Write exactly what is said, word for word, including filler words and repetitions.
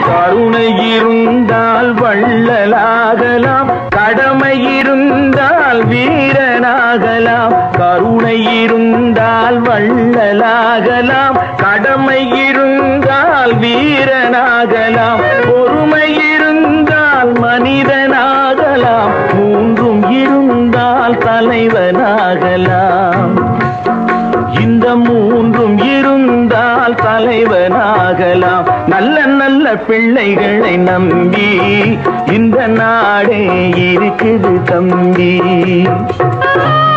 கருணை இருந்தால் வள்ளலாகலாம், கடமை இருந்தால் வீரனாகலாம். கருணை இருந்தால் வள்ளலாகலாம், கடமை இருந்தால் வீரனாகலாம். பொறுமை இருந்தால் மனிதனாகலாம், மூன்றும் இருந்தால் தலைவனாகலாம். இந்த மூன்றும் இருந்தால் தலைவனாகலாம். நல்ல நல்ல பிள்ளைகளை நம்பி இந்த நாடே இருக்குது தம்பி.